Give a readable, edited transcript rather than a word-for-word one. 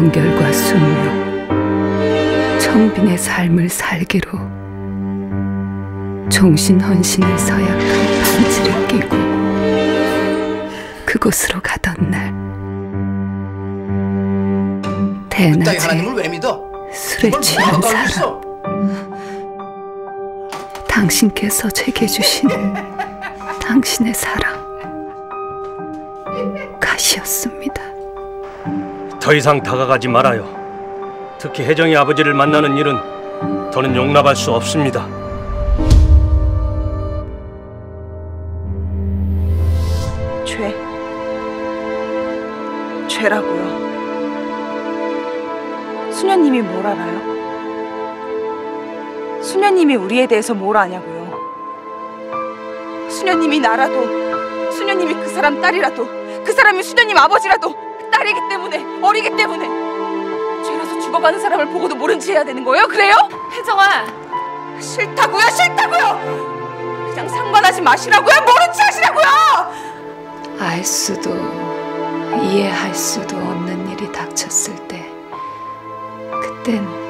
정결과 순묘, 청빈의 삶을 살기로 종신헌신의 서약한 반지를 끼고 그곳으로 가던 날, 대낮에 술에 취한 사람, 당신께서 제게 주신 당신의 사랑, 가시였습니다. 더 이상 다가가지 말아요. 특히 혜정이 아버지를 만나는 일은 더는 용납할 수 없습니다. 죄라고요. 수녀님이 뭘 알아요? 수녀님이 우리에 대해서 뭘 아냐고요. 수녀님이 나라도, 수녀님이 그 사람 딸이라도, 그 사람이 수녀님 아버지라도 딸이기 때문에, 어리기 때문에 죄라서 죽어가는 사람을 보고도 모른 체 해야 되는 거예요? 그래요? 혜정아, 싫다고요, 싫다고요. 그냥 상관하지 마시라고요, 모른 체 하시라고요. 알 수도 이해할 수도 없는 일이 닥쳤을 때, 그땐